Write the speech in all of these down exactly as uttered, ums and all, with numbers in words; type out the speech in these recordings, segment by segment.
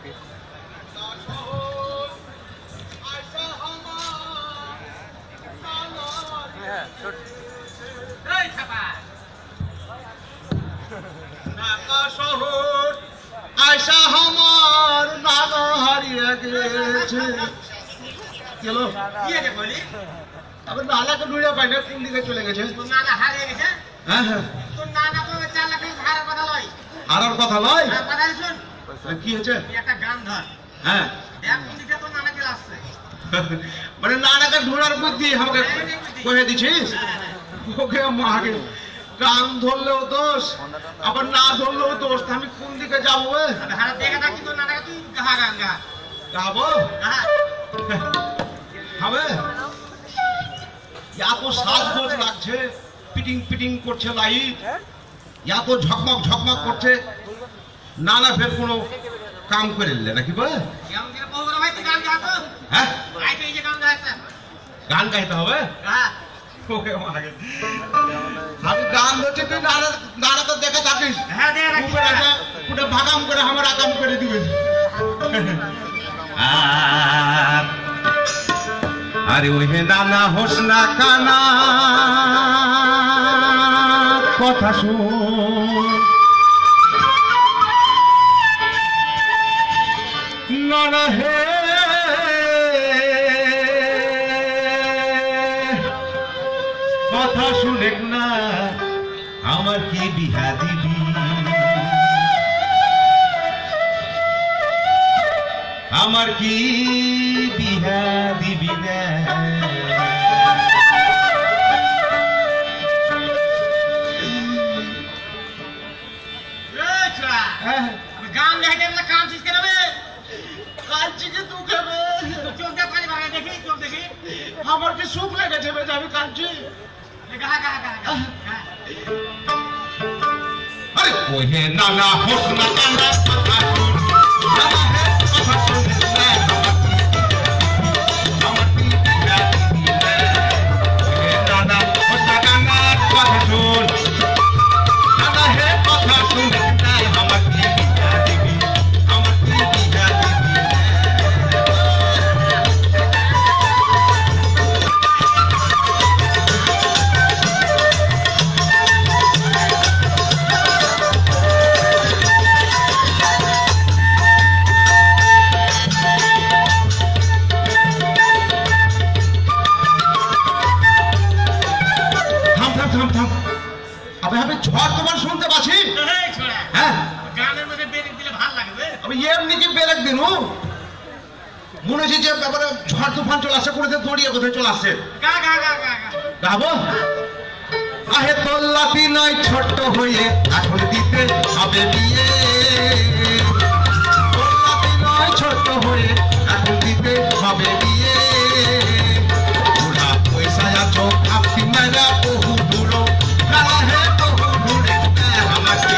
ঢাকা শহর আয়সা আমার নানা হারিয়ে গেছে। চলো কি আছে বলি? আবার নানাকে ঢুঁড়ে পাই না, কোন দিকে চলে গেছে? তোর নানা হারিয়ে গেছে? হ্যাঁ হ্যাঁ। তোর নানা তো চার লাখ হারার কথা লয়। হারার কথা লয়? হ্যাঁ, কথা শুন। কি হয়েছে? একটা গান ধর। হ্যাঁ। দেখ কোন দিকে তোর নানা চলে আসছে। মানে নানাকে ঢোড়ার বুদ্ধি আমাকে কয়ে দিছিস? ওকে মাকে গান ধরলেও দোষ, আবার না ধরলেও দোষ। আমি কোন দিকে যাবো? হারা দেখে থাকি তোর নানাকে তুই গাহা গান গা গাবো। হবে এত সাজগোজ লাগছে, পিটিং পিটিং করছে লাইট, এত ঝকমক ঝকমক করছে। না না ফের কোনো কাম করে নিলে নাকি বল? হ্যাঁ গান গাইতে হবে। আমি গান ধরছি, তুই নানা তো দেখে থাকিস, ভাগাম করে আমার আকাম করে দিবে। আরে ওই হে নানা হোস না কানা কথা শুন, নানা হে কথা শুনে না আমার কি বিহা দিবি, আমার কি বিহা দিবি না। গান গাইতে কাঁদছিস কেন? কাঁদছি যে তুই খাবে, চোখ দিয়ে পানি ভাঙা দেখি, চোখ দেখি। আমার কি সুখ লেগেছে বেটা, আমি কাঁদছি। আরে ওই হে নানা হোস না কানা কথা শুন, নানা হে কথা শুন না আমার কি বিহা দিবি না। হে নানা হোস না কানা কথা শুন, নানা হে কথা শুন না আমার কি বিহা দিবি, আমার কি বিহা দিবি না। ঝড় তোমার শুনতে পাচ্ছি? হ্যাঁ, গানের মধ্যে ব্রেক দিলে ভালো লাগবে। আমি এমনি কি ব্রেক দিনু? মনে হচ্ছে যে ব্যাপারে ঝড় তুফান চলে আসছে, করে দড়িয়ে কোথায় চলে আসছে। গা গা গা গা গাবো। আহে তোল্লাতি নয় ছোট্ট হয়ে এখন দিতে হবে বিয়ে, তোল্লাতি নয় ছোট্ট হয়ে এখন দিতে হবে বিয়ে। বুড়া পয়সা আছো আপনি মেরা বহু দূরো, নানা হে বহু দূরে আমাকে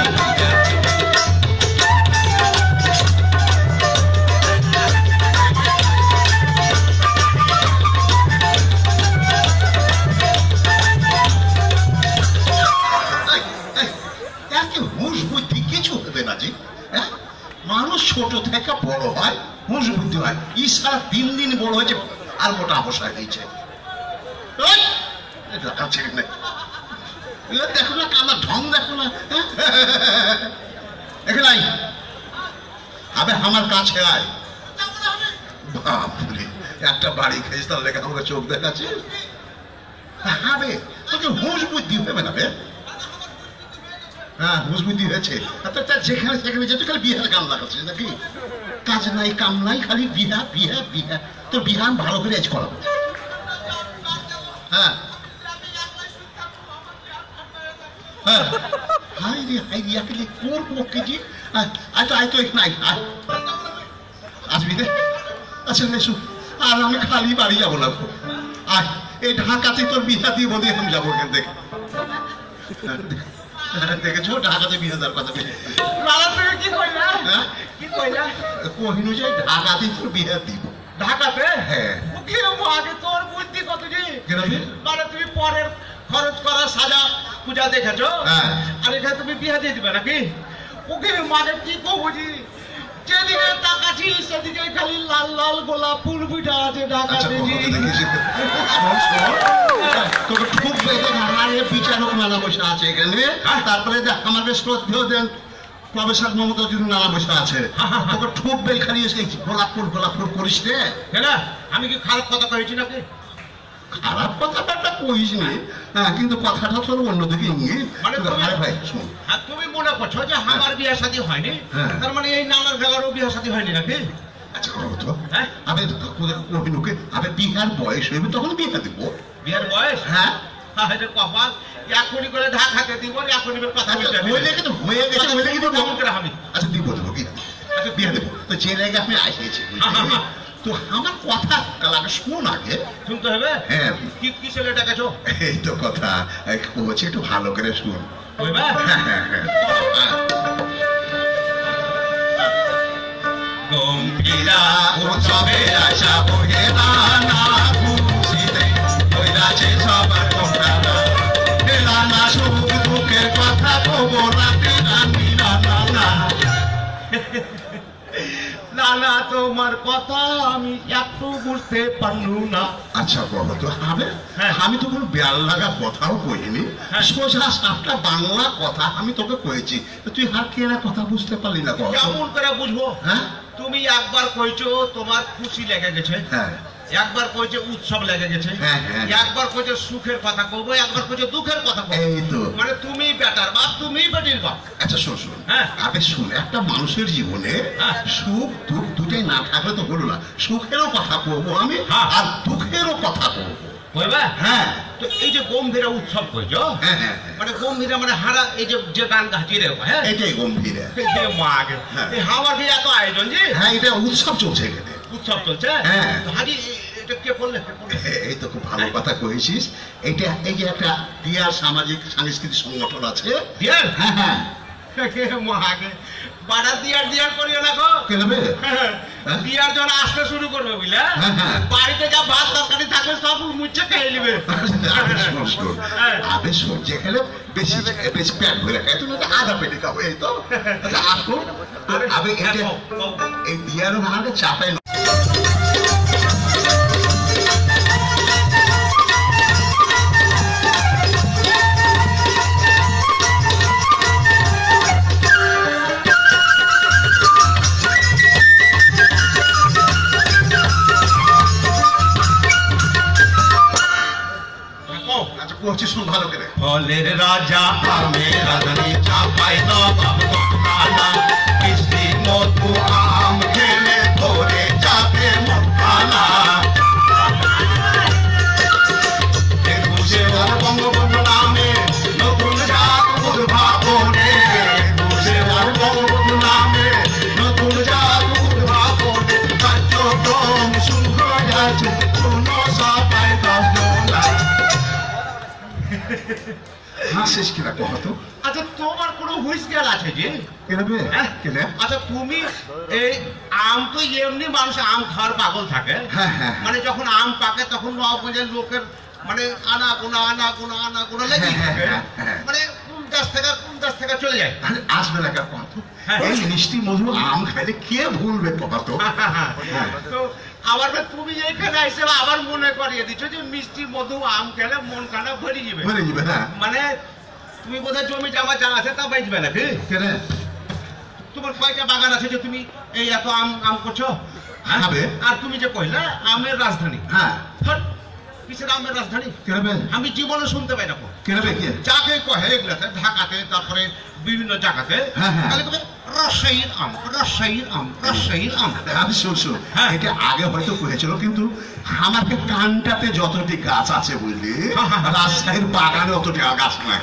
হুঁশ বুদ্ধি কিছু হবে না যে। মানুষ ছোট থেকে বড় হয়, হুঁশ বুদ্ধি হয়। ই সারা দিন দিন বড় হয়েছে আর মোটা অবস্থা হয়েছে। দেখো না কানা ঢং, দেখো না এখানে আই, আবে আমার কাছে আয়। বাপরে একটা বাড়ি খেয়েছে তার লেখা আমাকে চোখ দেখাচ্ছে। হবে তোকে হুঁশ বুদ্ধি হবে না বে। হ্যাঁ হুঁশ বুদ্ধি হয়েছে, যেখানে সেখানে যেতে খালি বিহার গান লাগাচ্ছে নাকি? কাজ নাই কাম নাই, খালি বিহা বিহা বিহা। তোর বিহান ভালো করে আজ করাবো। হ্যাঁ হ্যাঁ হাই রে হাই রে, একে করবো কি? আয় তো আয় তো এখানে আয়, আসবি রে। আচ্ছা নেশু, আর আমি খালি বাড়ি যাবো না। আয় এই ঢাকাতে তোর বিহা দিয়ে বলে আমি যাবো এখান থেকে। দেখেছো ঢাকাতে বিয়ে দেওয়ার কথা। কি কইলা? কি কইলা? কহিনু যে ঢাকাতে তোর বিয়ে দিব। ঢাকাতে? হ্যাঁ। আগে তোর বুদ্ধি কত জি? মানে তুমি পরের খরচ করা সাজা পূজা দেখেছো, আর এখানে তুমি বিয়ে দিয়ে দিবে নাকি? ওকে মাকে কি কবো জি? যেদিকে তাকাচ্ছি সেদিকে খালি লাল লাল গোলাপ ফুল পিঠা আছে ঢাকা তোকে ঠুক বেঁধে আমার বিচারক মেলা বসে আছে এখানে। তারপরে আমার বেশ শ্রদ্ধেয় দেন প্রফেসর মমতা যদি নানা বসে আছে তোকে ঠুক বেল খালি গোলাপ ফুল গোলাপ ফুল করিস রে। আমি কি খারাপ কথা কয়েছি নাকি? খারাপ কথাটা কইস নি, হ্যাঁ, কিন্তু কথাটা তোর অন্যদিকে নিয়ে ভাই শোন। তুমি মনে করছো যে আমার বিয়ে শাদী হয়নি, তার মানে এই নানার ঘাগারও বিয়ে শাদী হয়নি নাকি? আচ্ছা করবো তো, আবে কহিনুকে আবে বিহার বয়স হইবে তখন বিয়ে দিব। বিহার বয়স? হ্যাঁ কপাল এখনই করে ঢাকাতে দিব, এখনই কথা হয়ে গেছে হয়ে গেছে হয়ে গেছে কেমন করে আমি? আচ্ছা দিব দেবো কি? আচ্ছা বিয়ে দেবো তো যে জায়গায় আপনি আসিয়েছি তো আমার কথা কালাকে শুনুন আগে। শুনতে হবে? হ্যাঁ। কি কি ছেলে ডাকাছো? এই তো কথা বলছি, একটু ভালো করে শুন। গম্ভীরা উৎসবে আশা বহে নানা খুশিতে কইরাছে সবার কোঠারা নানা সুখ দুঃখের কথা কবো রাতে রানি নানা না নানা তোমার কথা আমি একটু বুঝতে পারলু না। আচ্ছা বলো তো হবে, আমি তো কোনো বেয়াল লাগা কথাও কইনি, সোজা সাতটা বাংলা কথা আমি তোকে কয়েছি, তুই হার কেনা কথা বুঝতে পারলি না। কেমন করে বুঝবো? হ্যাঁ তুমি একবার কইছো তোমার খুশি লেগে গেছে, হ্যাঁ একবার কইছে উৎসব লেগে গেছে, একবার কইছে সুখের কথা কইবো, একবার কইছে দুঃখের কথা কইবো। এই তো মানে তুমি বেটার বাপ, তুমি বেটির বাপ। আচ্ছা শোন শোন, হ্যাঁ আবে শুন, একটা মানুষের জীবনে সুখ দুঃখ দুটাই না থাকলে তো হলো না। সুখেরও কথা কইবো আমি আর দুঃখেরও কথা কইবো। কইবা? হ্যাঁ। তো এই যে গম্ভীরা উৎসব কইছো, হ্যাঁ হ্যাঁ মানে গম্ভীরা মানে হারা এই যে যে গান গাছি রে, হ্যাঁ এটাই গম্ভীরা। এই মাগে এই হাওয়ার কি এত আয়োজন জি? হ্যাঁ এটা উৎসব চলছে এখানে, উৎসব চলছে। হ্যাঁ হাজি এটা কে বললে? এই তো খুব ভালো কথা কইছিস। এটা এই যে একটা দিয়ার সামাজিক সাংস্কৃতিক সংগঠন আছে দিয়ার। হ্যাঁ হ্যাঁ মহাগে বাড়া দিয়ার দিয়ার করিও না গো। কেন বে? দিয়ার যখন আসতে শুরু করবে বুঝলে, বাড়িতে যা ভাত তরকারি থাকবে সব মুচ্ছে খেয়ে নিবে। আবে শোন, যেখানে বেশি বেশি পেট ভরে খায় তুমি তো আধা পেটে খাবো। এই তো আসো আবে এটা এই দিয়ারও মানে চাপাই ভালো করে। ফলের রাজা আমের রাজধানী চাপাই নবাব নানা মিষ্টি মধু আম খেলে ধরে যাবে মনখানা। একুশে বার বঙ্গবন্ধু নামে নতুন জাত উদ্ভাবনে, একুশে বার বঙ্গবন্ধু নামে নতুন জাত উদ্ভাবনে কার্যক্রম শুরু হয়ে যাচ্ছে, শুনো সবাই হাসিস কিনা কহতো। আচ্ছা তোমার কোনো হুইস গেল আছে যে? আচ্ছা তুমি এই আম তো এমনি মানুষ আম খাওয়ার পাগল থাকে, মানে যখন আম পাকে তখন নবাবগঞ্জের লোকের মানে আনা গোনা আনা গোনা আনা গোনা লেগে থাকে, মানে কোন দেশ থেকে কোন দেশ থেকে চলে যায়। আসবে না কত এই মিষ্টি মধু আম খাইলে কে ভুলবে কত। তো আবার তুমি এইখানে এসে আবার মনে করিয়ে দিচ্ছ যে মিষ্টি মধু আম খেলে মন খানা ভরে যাবে। মানে তুমি বোধহয় জমি জামা যা আছে তা বেচবে নাকি? তোমার কয়টা বাগান আছে যে তুমি এই এত আম আম করছো? আর তুমি যে কইলে আমের রাজধানী, হ্যাঁ কিসের আমের রাজধানী? আমি জীবনে শুনতে পাই না। যাকে কহে এগুলাতে ঢাকাতে তারপরে বিভিন্ন জায়গাতে রাজশাহীর আম, রাজশাহীর আম, রাজশাহীর আম। আমি শুন শুন এটা আগে হয়তো করেছিল, কিন্তু আমাকে কানটাতে যতটি গাছ আছে বুঝলি রাজশাহীর বাগানে অতটি গাছ নাই।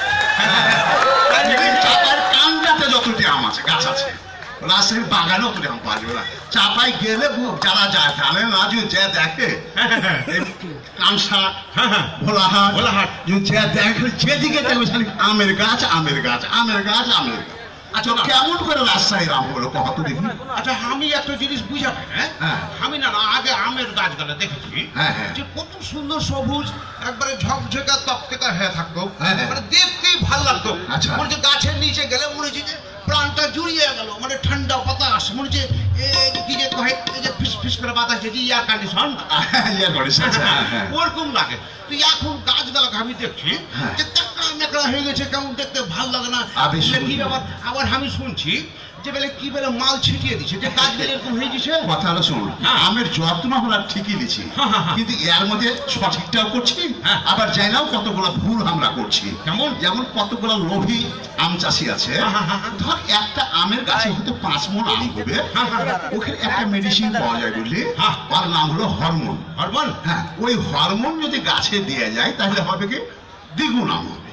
চাপার কানটাতে যতটি আম আছে গাছ আছে, রাজশাহীর বাগানে অতটি আম পাওয়া যাবে না। চাপাই গেলে যারা যায় জানে না, যে দেখে কানসাট ভোলাহাট ভোলাহাট যে দেখে যেদিকে দেখবে আমের গাছ আমের গাছ আমের গাছ আমের গাছ। আচ্ছা কেমন করে রাজশাহীর আম হলো কত দেখি? আচ্ছা আমি একটা জিনিস বুঝা পাই, হ্যাঁ আমি না আগে আমের গাছগুলো দেখেছি যে কত সুন্দর সবুজ একবারে ঝকঝকা তকতকা হয়ে থাকতো, মানে দেখতেই ভালো লাগতো। আচ্ছা গাছের নিচে গেলে মনে হচ্ছে যে প্রাণটা জুড়িয়ে গেল, মানে ঠান্ডা বাতাস মনে হচ্ছে কি যে কয় যে ফিস ফিস করে বাতাস যে এয়ার কন্ডিশন এয়ার কন্ডিশন ওরকম লাগে। তুই এখন গাছগুলোকে আমি দেখছি যে টাকরা মেকড়া হয়ে গেছে, কেমন দেখতে ভালো লাগে না। কি ব্যাপার? আবার আমি শুনছি যে বেলে কি বেলে মাল ছিটিয়ে দিছে যে গাছগুলো এরকম হয়ে গেছে। কথাটা শোন, আমের যত্ন আমরা ঠিকই নিচ্ছি, কিন্তু এর মধ্যে সঠিকটাও করছি, আবার জানাও কতগুলো ভুল আমরা করছি। কেমন? যেমন কতগুলো লোভী আম চাষি আছে, ধর একটা আমের গাছে হয়তো পাঁচ মণ আম হবে, ওখানে একটা মেডিসিন পাওয়া যায় বুঝলি, তার নাম হলো হরমোন। হরমোন? হ্যাঁ, ওই হরমোন যদি গাছে দিয়ে যায় তাহলে হবে কি দ্বিগুণ আম হবে।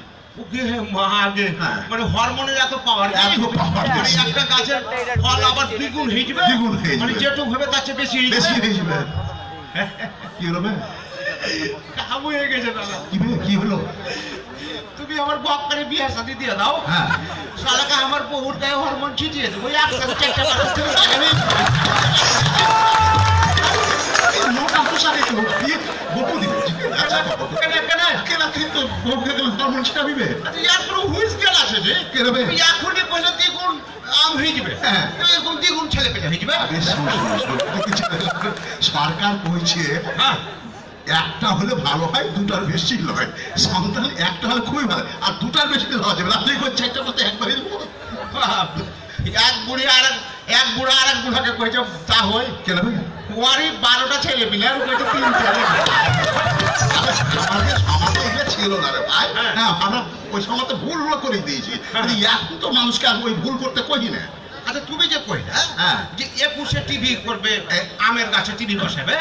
মানে হরমোনের এত পাওয়ার, এত পাওয়ার, একটা গাছের ফল আবার দ্বিগুণ হয়ে যাবে, দ্বিগুণ হয়ে যাবে, মানে যেটুকু হবে তার চেয়ে বেশি বেশি হয়ে যাবে। কি হলো? কাবু হয়ে গেছে দাদা। কি হলো? তুমি আমার বক করে বিয়ে শাদী দিয়ে দাও, শালাকে আমার বহুর গায়ে হরমোন ছিটিয়ে দেবো, একসাথে চারটা সরকার কইছে একটা হলে ভালো হয়, দুটার বেশি নয়। সন্তান একটা হলে খুবই ভালো, আর দুটার বেশি হওয়া যাবে না। তুই করছে একটা মতো একবারই দেবো। এক বুড়ি আর এক বুড়া আর এক বুড়াকে কইছে তা হয় কেন? ওরই বারোটা ছেলে পিলে আর কইছে তিন ছেলে। আমাদের সমাজে এটা ছিল না রে ভাই। হ্যাঁ, আমরা ওই সময় তো ভুল করে দিয়েছি, এখন তো মানুষকে আর ওই ভুল করতে কই না। আচ্ছা তুমি যে কই হ্যাঁ যে একুশে টিভি করবে, আমের গাছে টিভি বসাবে,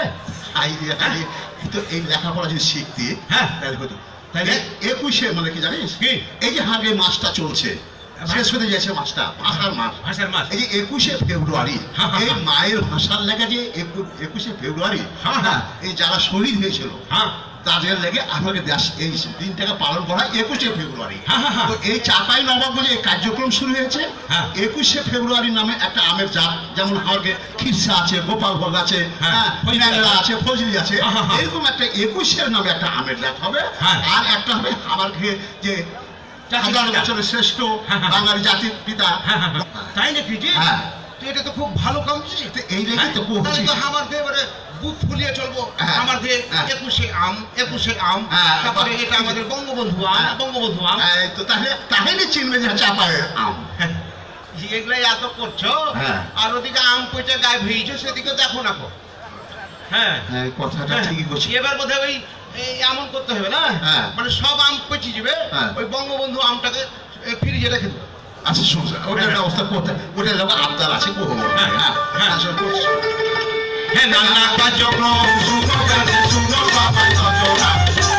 কিন্তু এই লেখাপড়া যদি শিখতে হ্যাঁ তাহলে হতো। তাহলে একুশে মানে কি জানিস, এই যে হাগে মাসটা চলছে, শেষ হতে যাচ্ছে মাসটা, ভাষার মাস, ভাষার মাস, এই যে একুশে ফেব্রুয়ারি, এই মায়ের ভাষার লেখা যে একুশে ফেব্রুয়ারি, এই যারা শহীদ হয়েছিল তাদের লেগে আমাকে দেশ এই দিনটাকে পালন করা হয় একুশে ফেব্রুয়ারি। তো এই চাঁপাই নবাবগঞ্জে এই কার্যক্রম শুরু হয়েছে একুশে ফেব্রুয়ারি নামে একটা আমের জাত, যেমন আমাকে খিরসা আছে, গোপালভোগ আছে, ন্যাংরা আছে, ফজলি আছে, এরকম একটা একুশের নামে একটা আমের জাত হবে। আর একটা হবে আমার যে হাজার বছরের শ্রেষ্ঠ বাঙালি জাতির পিতা। তাই নাকি? তো এটা তো খুব ভালো কাম। এই লেগে তো আমার এবারে বুক ফুলিয়ে চলবো, আমাদের একুশে আম, একুশে আম, তারপরে এটা আমাদের বঙ্গবন্ধু আম, বঙ্গবন্ধু আম। তো তাহলে তাহলে চিনবে যে চাপায় আম। এগুলাই এত করছো, আর ওদিকে আম পচে গায়ে ভিজছো, সেদিকে দেখো না। হ্যাঁ হ্যাঁ, কথাটা ঠিকই করছি। এবার বোধহয় ওই এমন করতে হবে না, মানে সব আম পচে যাবে, ওই বঙ্গবন্ধু আমটাকে ফ্রিজে রেখে দেবো। আচ্ছা শুনছ, ওটার ব্যবস্থা করতে, ওটা যখন আবদার আছে করবো। হ্যাঁ হ্যাঁ হ্যাঁ, নানা কার্যক্রম শুভ কাজে শুভ বাবা নজরা।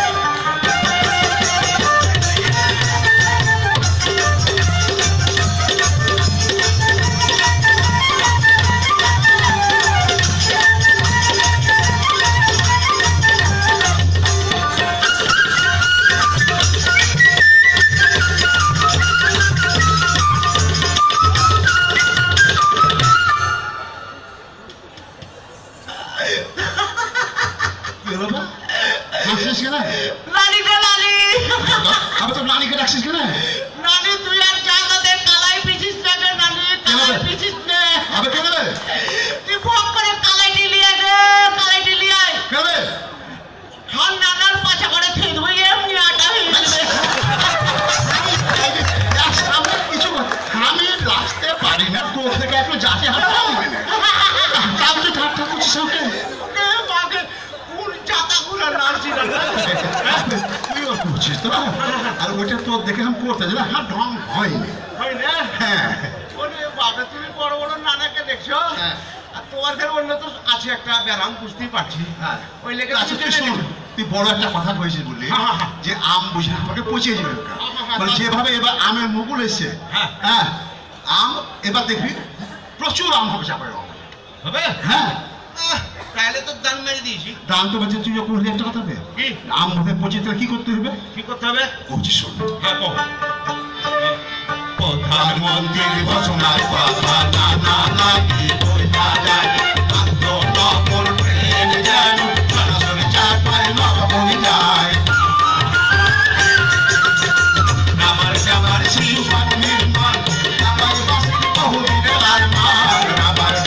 আর ওইটা তো দেখে আমি করতে যে হাত ঢং হয়নি। হ্যাঁ, তুমি বড় বড় নানাকে দেখছো, আর তোমাদের অন্য তো আছে একটা ব্যারাম, বুঝতেই পারছি। ওই লেগে তুই বড় একটা কথা কইছিস বললি যে আম বুঝে আমাকে পচিয়ে যাবে, মানে যেভাবে এবার আমের মুকুল এসছে, হ্যাঁ আম এবার দেখবি প্রচুর আম হবে, চাপায় হবে। হ্যাঁ, তাহলে তো দান মেরে দিয়েছি। দান তো বলছে, তুই যখন একটা কথা হবে আম ভাবে পচিয়ে তাহলে কি করতে হবে? কি করতে হবে? বলছি শোন। হ্যাঁ, প্রধানমন্ত্রীর ঘোষণার কথা না না না কি বইলা যায়, আন্দোলন ট্রেন যেন মানুষের চাপায় নবাবগঞ্জ যায়। আমার আমার শিল্প নির্মাণ, আমার বাসে বহুদিনের আরমান, আমার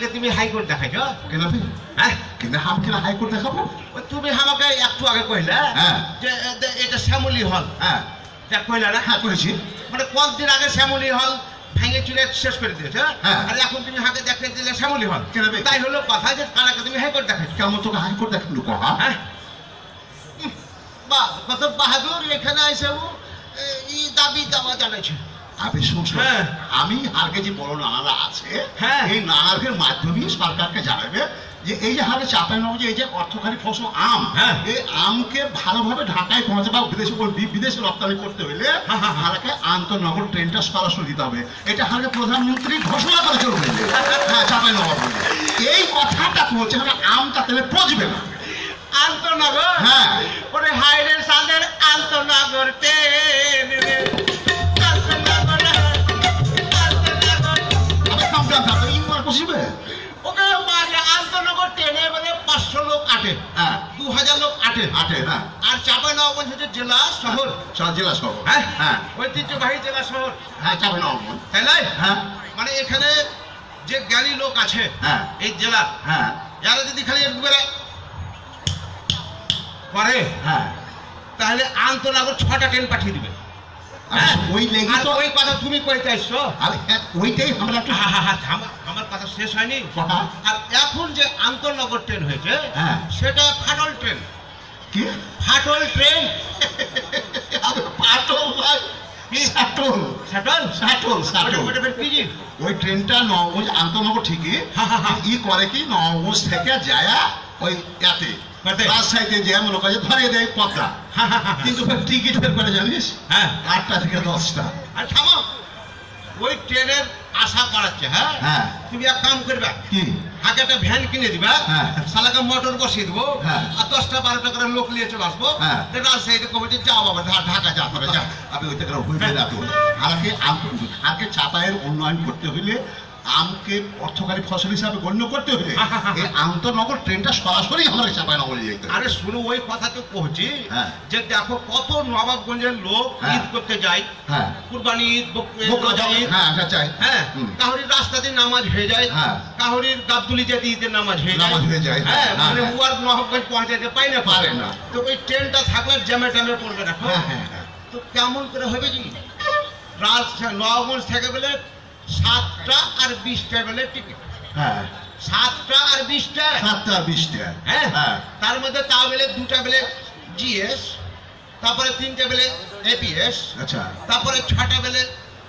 কালকে তুমি হাইকোর্ট দেখাইছ কেন ভাই? হ্যাঁ কেন আমাকে হাইকোর্ট দেখাবো? ওই তুমি আমাকে একটু আগে কইলা হ্যাঁ যে এ- এটা শ্যামলী হল হ্যাঁ তা কইলা না হ্যাঁ করেছি। মানে কতদিন আগে শ্যামলী হল ভেঙে চুলে শেষ করে দিয়েছে হ্যাঁ। আর এখন তুমি হাতে দেখে দিলে শ্যামলী হল কেন ভাই? তাই হলো কথা যে কালকে তুমি হাইকোর্ট দেখাইছ কেমন তোকে হাইকোর্ট দেখাবো কহা? হ্যাঁ উম, বাহ কত বাহাদুর এখানে এসে ও এই দাবি দাওয়া জানাইছে আমি শুনছো হ্যাঁ। আমি আগে যে বড় নানারা আছে হ্যাঁ। এই নানাদের মাধ্যমে সরকারকে জানাবে যে এই যে হারে চাপাই নেবো যে এই যে অর্থকারী ফসল আম হ্যাঁ। এই আমকে ভালোভাবে ঢাকায় পৌঁছে বা বিদেশে বি- বিদেশে রপ্তানি করতে হলে হ্যাঁ, হ্যাঁ, হ্যাঁ। হারাকে আন্তনগর ট্রেনটা সরাসরি দিতে হবে। এটা হারে প্রধানমন্ত্রী ঘোষণা করে চলে গেছে হ্যাঁ চাপাই নেওয়া বলে এই কথাটা বলছে হলে আমটা তাহলে পচবে না। আন্তনগর হ্যাঁ। ওরে হাইরে সাদের আন্তনগর ট্রেন রে আন্তনগর আন্তনগর আমি কাম কাম কাম এই মার পসিবে ওকে মারে আন্তনগর ট্রেনে মানে পাঁচশো লোক আটে হ্যাঁ দু হাজার লোক আটে আটে হ্যাঁ আর চাঁপাইনবাবগঞ্জ হচ্ছে জেলা শহর সব জেলা সহ হ্যাঁ হ্যাঁ ঐতিহ্যবাহী জেলা শহর হ্যাঁ চাপাই নেওয়া তাই নয় হ্যাঁ মানে এখানে যে জ্ঞানী লোক আছে হ্যাঁ এই জেলা হ্যাঁ যারা যদি খালি একটু করে করে হ্যাঁ তাহলে আন্তনগর ছটা ট্রেন পাঠিয়ে দিবে আর হ্যাঁ? ওই লেগে আর তো ওই কথা তুমি কইতে আসছো আর এক- ওইটাই আমরা একটু হা, হা, হা, থামা- আমার কথা শেষ হয়নি কথা আর এখন যে আন্তনগর ট্রেন হয়েছে হ্যাঁ। সেটা ফাটল ট্রেন কি ফাটল ট্রেন পাটল ভাই সাটল শাটল সাটল সাটল ওটা ফের কি জি? ওই ট্রেনটা নবগঞ্জ আন্তনগর ঠিকই হা, হা, হা। ই করে কি নবগঞ্জ থেকে যায় ওই ইয়াতে কোথায়? রাজশাহীতে যে মনে করে ধরে দেয় পদ্মা হা, হা, হা, কিন্তু ফের টিকিট ফের করে জানিস হ্যাঁ আটটা থেকে দশটা আর থামো ওই ট্রেনের আশা করাচ্ছে হ্যাঁ হ্যাঁ তুমি এক কাম করবে কি আগে একটা ভ্যান কিনে দিবা হ্যাঁ। শালাকে মোটর বসিয়ে দেবো হ্যাঁ। আর দশটা বারোটা করে লোক নিয়ে চলে আসবো হ্যাঁ। রাজশাহীতে কবে যে যাও বাবা ঢা- ঢাকা যা তবে যা আপনি ওই থেকে হইবে না তো আগে আগে চাপায়ের উন্নয়ন করতে হইলে আমকে অর্থকারী ফসল হিসাবে গণ্য করতে হলে এই আন্তনগর ট্রেনটা সরাসরি আমাদের চাপায় নগরে যেতে হবে। আরে শুনো ওই কথা তো পৌঁছি হ্যাঁ। যে দেখো কত নবাবগঞ্জের লোক হ্যাঁ। ঈদ করতে যায় হ্যাঁ কুরবানি ঈদ বক- বকরা রোজা ঈদ হ্যাঁ এটা চাই হ্যাঁ হুম। কাহরির রাস্তাতে নামাজ হয়ে যায় হ্যাঁ। কাহরির গাবদুলি যেতে ঈদের নামাজ হয়ে যায় নামাজ হয়ে যায়, হ্যাঁ হ্যাঁ, মানে হ্যাঁ। উয়ার নবাবগঞ্জ পৌঁছাতে পাই না পারে না। তো ওই ট্রেনটা থাকলে জ্যামে ট্যামে পড়বে না হ্যাঁ হ্যাঁ হ্যাঁ তো কেমন করে হবে জি রাজ নবাবগঞ্জ থেকে বলে সাতটা আর বিশটা বেলে টিকিট হ্যাঁ সাতটা আর বিশটা সাতটা বিশটা হ্যাঁ হ্যাঁ তার মধ্যে তা বেলে দুটা বেলে জিএস তারপরে তিনটা বেলে এপিএস আচ্ছা তারপরে ছটা বেলে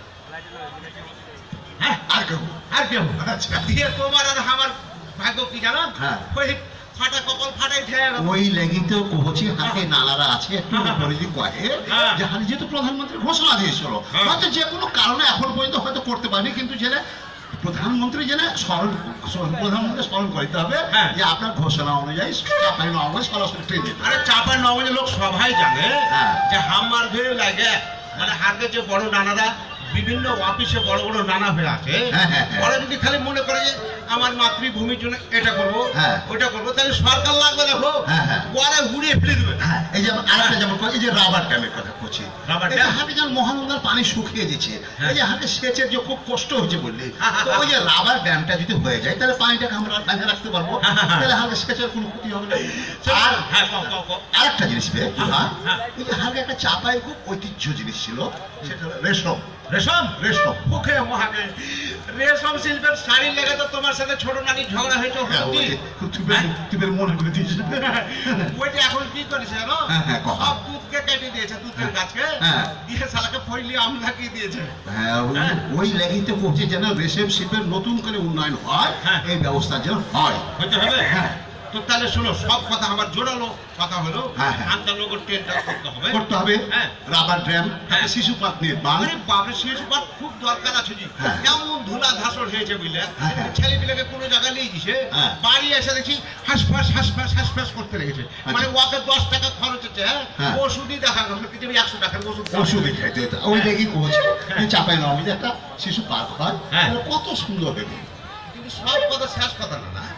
হ্যাঁ আর কেউ আর কেউ আচ্ছা দিয়ে তোমার আর আমার ভাগ্য কি জানো হ্যাঁ। ওই ফাটা কপাল ফাটাই খেয়ে গেল ওই লেগিতে কহছি হাতে নানারা আছে একটু পরিধি কয়ে হ্যাঁ। যে হাতে যেহেতু প্রধানমন্ত্রী ঘোষণা দিয়েছিল হ্যাঁ। হয়তো যে কোনো কারণে এখন পর্যন্ত হয়তো করতে পারেনি কিন্তু জেনে প্রধানমন্ত্রী জেনে স্মরণ স্মরণ- প্রধানমন্ত্রী স্মরণ করতে হবে হ্যাঁ। যে আপনার ঘোষণা অনুযায়ী চাপাই নবাবগঞ্জ সরাসরি ট্রেন যেতে হবে। আরে চাপার নবাবগঞ্জের লোক সবাই জানে হ্যাঁ। যে হামার ঘরে লাগে মানে হাতে যে বড় নানারা বিভিন্ন অফিসে বড় বড় নানা হয়ে আছে হ্যাঁ, হ্যাঁ, হ্যাঁ। ওরা যদি খালি মনে করে যে আমার মাতৃভূমির জন্য এটা করবো হ্যাঁ। ওইটা করবো তাহলে সরকার লাগবে দেখো হ্যাঁ, হ্যাঁ। ওরা ঘুরিয়ে ফেলে দেবে হ্যাঁ, এই যে আরেকটা যেমন কয়, এই যে রাবার ড্যামের কথা বলছি রাবার এই যে ড্যাম? হাতে যেমন মহানন্দার পানি শুকিয়ে দিচ্ছে হ্যাঁ। এই যে হাতে সেচের যে খুব কষ্ট হচ্ছে বললি হ্যাঁ, হ্যাঁ, তো ওই যে রাবার ড্যামটা যদি হয়ে যায় তাহলে পানিটাকে আমরা বাঁধে রাখতে পারবো হ্যাঁ, হ্যাঁ, হ্যাঁ। তাহলে হাতে সেচের কোনো ক্ষতি হবে না আর আর হ্যাঁ কও, কও, কও। আরেকটা জিনিস বে হ্যাঁ, হ্যাঁ। ওই যে হাতে একটা চাপায় খুব ঐতিহ্য জিনিস ছিল সেটা হলো রেশম রেশম রেশম মুখে মহাকে রেশম শিল্পের শাড়ি লেগে তো তোমার সাথে ছোট নানি ঝগড়া হয়েছে হ্যাঁ, ওই হলদি। যে তুই- তুই বের মনে করে দিয়েছিস ওইটা এখন কি করেছে জানো হ্যাঁ, হ্যাঁ, কও। সব দুধকে কেটে দিয়েছে দুধের গাছকে হ্যাঁ। দিয়ে শালাকে ফইলি আম লাগিয়ে দিয়েছে হ্যাঁ ওই- হ্যাঁ। ওই লেগিতে পড়ছে যেন রেশম শিল্পের নতুন করে উন্নয়ন হয় হ্যাঁ। এই ব্যবস্থা যেন হয় হইতে হবে হ্যাঁ। তো তাহলে শোনো সব কথা আমার জোরালো কথা হলো হ্যাঁ, হ্যাঁ। আন্তনগর ট্রেনটা করতে হবে করতে হবে হ্যাঁ। রাবার ড্যাম হ্যাঁ। শিশু পার্ক নির্মাণ আরে বাবরে শিশুপাত খুব দরকার আছে জি হ্যাঁ। কেমন ধুলা ধাসর হয়েছে বুঝলে হ্যাঁ, হ্যাঁ। ছেলে পিলেকে কোনো জায়গায় নিয়ে দিছে হ্যাঁ। বাড়ি এসে দেখি হাসফাস হাসফাস হাসফাস করতে লেগেছে মানে ওকে দশ টাকা খরচ হচ্ছে হ্যাঁ হ্যাঁ। ওষুধই দেখা গেল পৃথিবী একশো টাকার ওষুধ ওষুধ খাইতে হতো ওই লেগে পৌঁছে চাপাই না একটা শিশু পার্ক হয় হ্যাঁ। তাহলে কত সুন্দর হবে কিন্তু সব কথা শেষ কথা না না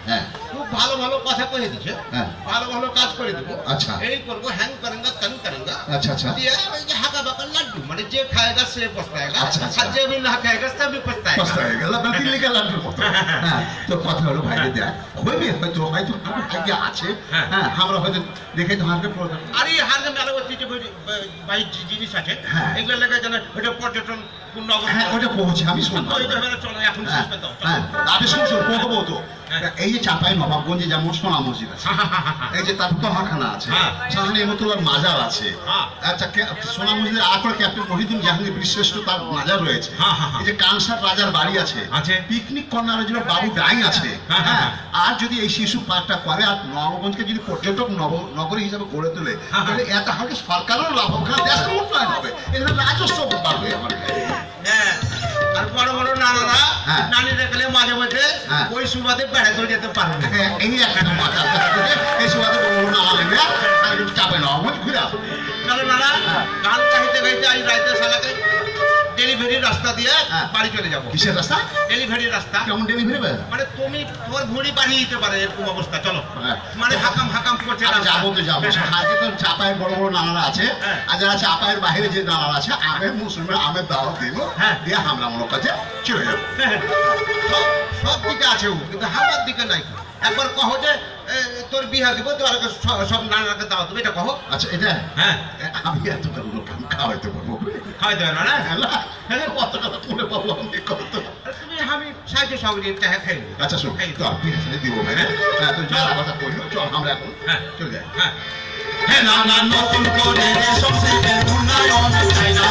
হ্যাঁ খুব ভালো ভালো কথা কয়ে দিছে, হ্যাঁ ভালো ভালো কাজ করে দেবো। আচ্ছা এই করবো, হ্যাং করেঙ্গা তেন করেঙ্গা। আচ্ছা আচ্ছা দিয়ে ওই যে হাঁকা বাঁকা লাড্ডু, মানে যে খায়গা সে পস্তায়গা, আচ্ছা, আচ্ছা। আর যে भी না খায়গা সে भी পস্তায়গা। পস্তায়গা, দিল্লি কা লাড্ডুর মতো। হ্যাঁ, তো কথা হলো ভাইরে দেখ, হইবে হয়তো হয়তো আমার ভাগ্যে আছে। হ্যাঁ, আমরা হয়তো দেখে তোমাকে প্রয়োজন। আরে হারগে মেলা ওই যে ভাই জিনিস আছে, এগুলো লেগে যেন ওটা পর্যটন পূর্ণ অবস্থা। হ্যাঁ, ওটা পৌঁছে আমি শুনবো। ওই তো মেলা চলো এখন শেষ করতে হবে। হ্যাঁ, আপনি শুন শুন পৌঁছবো তো। এই যে চাপাই নবাবগঞ্জে যেমন সোনা মসজিদ আছে, এই যে তার তহাখানা আছে, সেখানে এমতুল্লাহর মাজার আছে। আচ্ছা, সোনা মসজিদের আর করে ক্যাপ্টেন মহিউদ্দিন জাহাঙ্গীর বীরশ্রেষ্ঠ তার মাজার রয়েছে। এই যে কানসার রাজার বাড়ি আছে, পিকনিক কর্নারের জন্য বাবু ডাইং আছে। হ্যাঁ, আর যদি এই শিশু পার্কটা করে আর নবাবগঞ্জকে যদি পর্যটক নগরী হিসাবে গড়ে তোলে, তাহলে এটা হবে সরকারের লাভ হবে, দেশের উন্নয়ন হবে, এখানে রাজস্ব বাড়বে। আমার হ্যাঁ, আর বড় বড় নানারা নানি দেখলে মাঝে মাঝে ওই সুবাদে বেড়ে চলে যেতে পারবে। এই একটা মজা, এই সুবাদে বড় বড় নানা নেবে আর একটু চাপে নেওয়া ঘুরে আসবে। চলো নানা, গান গাইতে গাইতে আজ রাইতে শালাকে ডেলিভারি রাস্তা দিয়ে বাড়ি চলে যাবো। কিসের রাস্তা? ডেলিভারি রাস্তা। কেমন ডেলিভারি? মানে তুমি তোমার ঘুড়ি বাড়িয়ে দিতে পারে এরকম অবস্থা। চলো, মানে হাকাম হাকাম করছে। যাবো তো যাবো, আজকে তো চাপায়ের বড় বড় নানারা আছে, আর যারা চাপায়ের বাইরে যে নানারা আছে, আমের মুসলমান আমের দাওয়াত দিব, দিয়ে আমরা মনে কাছে চলে যাবো। সব দিকে আছে ও, কিন্তু হামার দিকে নাই। একবার কহো যে তোর বিহা দিব, তোর সব নানাকে দাওয়াত দেবো, এটা কহো। আচ্ছা, এটা হ্যাঁ আমি এত খাওয়াইতে পারবো? খাওয়াইতে পারবো না? হ্যাঁ, কত কথা তুলে পাবো আমি কত। তুমি আমি সাহায্য সহযোগী চাহে খাই। আচ্ছা শোন, তো আপনি দিব ভাই। হ্যাঁ, তো যারা কথা কইলো চল আমরা এখন হ্যাঁ চলে যাই। হ্যাঁ হ্যাঁ, না না নতুন করে সংস্কৃতির উন্নয়ন চাই না।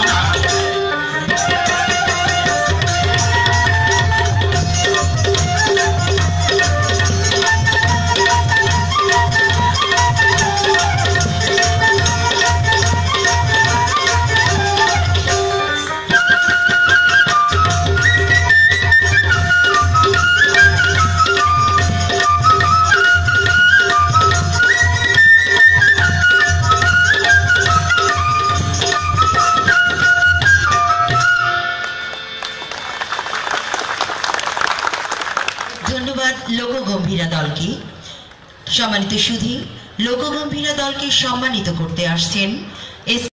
ধন্যবাদ লোকগম্ভীরা দলকে। সম্মানিত সুধী, লোকগম্ভীরা দলকে সম্মানিত করতে আসছেন